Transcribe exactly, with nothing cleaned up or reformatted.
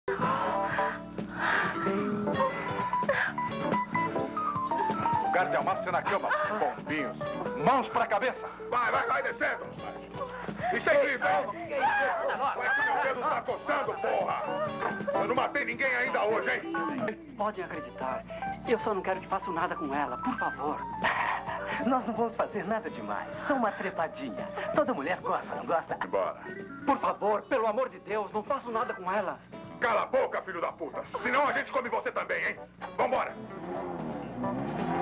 Lugar de amar-se na cama, bombinhos. Mãos pra cabeça. Vai, vai, vai, descendo. Isso é incrível, hein? Vai que meu dedo tá coçando, porra. Eu não matei ninguém ainda hoje, hein? Podem acreditar. Eu só não quero que façam nada com ela, por favor. Nós não vamos fazer nada demais. Só uma trepadinha. Toda mulher gosta, não gosta? Embora. Por favor, pelo amor de Deus, não façam nada com ela. Cala a boca, filho da puta. Senão a gente come você também, hein? Vambora.